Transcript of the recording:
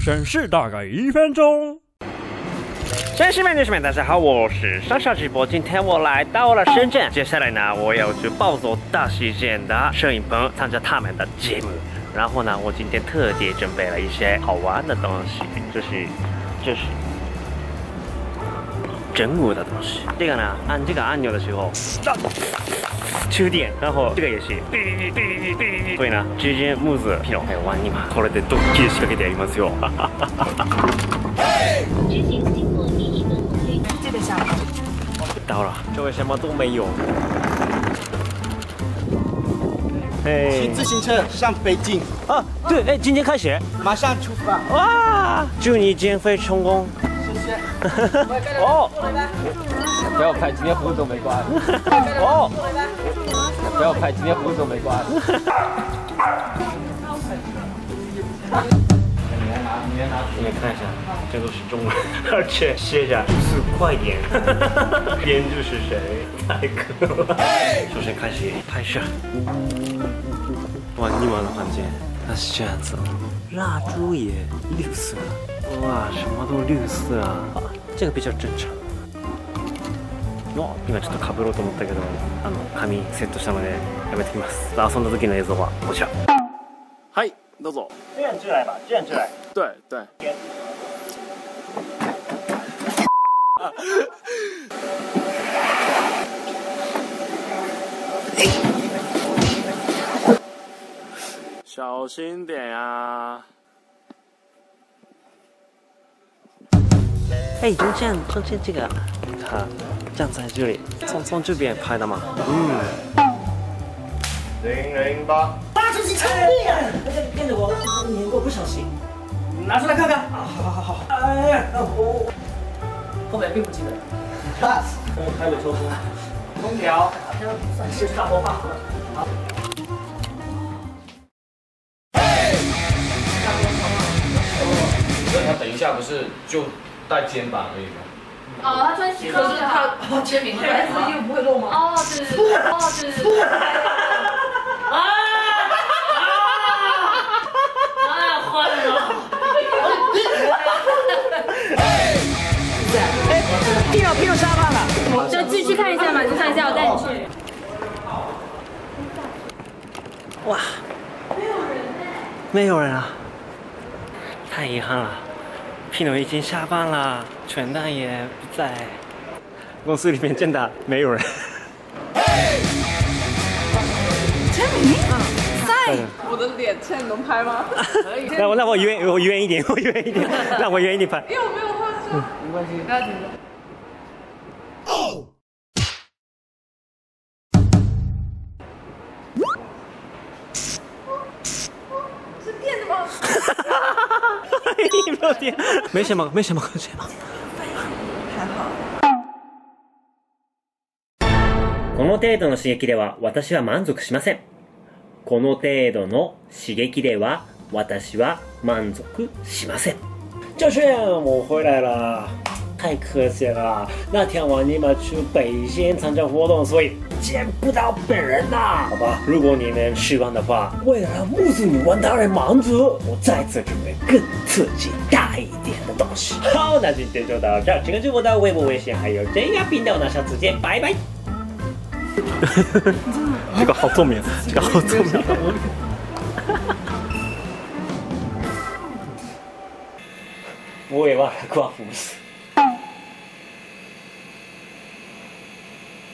审视大概1分钟。 先生们、女士们，大家好，我是上下直播。今天我来到了深圳，接下来呢，我要去暴走大西建的摄影棚参加他们的节目。然后呢，我今天特地准备了一些好玩的东西，这是真物的东西。这个呢，按这个按钮的时候，触电，然后这个也是，所以呢，直接木子ピノ还有ワニマ、これでドッキリ仕掛けてやりますよ。 这个下到了，周围什么都没有。 骑自行车上北京啊，对，哎，今天开学， 马上出发。 哇！祝你减肥成功。 谢谢。 哦， 不要拍，今天胡子都没刮。 哦， 不要拍，今天胡子都没刮。 你们看一下，这都是中文，而且写着就是快点。编剧是谁？太可了。首先开始拍摄。哇，尼玛的房间，它是这样子，蜡烛也绿色，哇，什么都绿色啊，这个比较正常。今ちょっと被ろうと思ったけど、髪セットしたのでやめてきます。遊んだ時の映像はこちら。 はい、どうぞ。 这样进来吧，这样进来。 对对。小心点呀！ 哎，中间这个，它站在这里，从这边拍的嘛。 008。 发出去踩点！跟着我，碾过不小心。拿出来看看。啊，好。哎呀，后面并不记得。开尾抽风，空调，好像算是大播放了。好。 他等一下不是就带肩膀而已吗？ 哦，他穿西装，他签名牌子又不会漏吗？哦，对。坏了！ Pino下班了， 就继续看一下嘛，就看一下，我带你去。 哇，没有人啊，太遗憾了。Pino已经下班了，全蛋也不在，公司里面真的没有人。 签名啊，在我的脸现在能拍吗？可以。 那我远一点，让我远一点拍。 因为我没有化妆。没关系，不要紧张。是电的吗？ 没有电，没什么。还好。この程度の刺激では私は満足しません。この程度の刺激では私は満足しません。教训，我回来了，太可惜了。那天晚你们去北京参加活动，所以见不到本人呐。好吧，如果你们失望的话，为了让木子女王大人满足，我再次准备更刺激大一点的东西。好，那今天就到这儿。这个是我的微博、微信，还有这个频道呢。下次见，拜拜。这个好聪明，我也忘了挂胡子。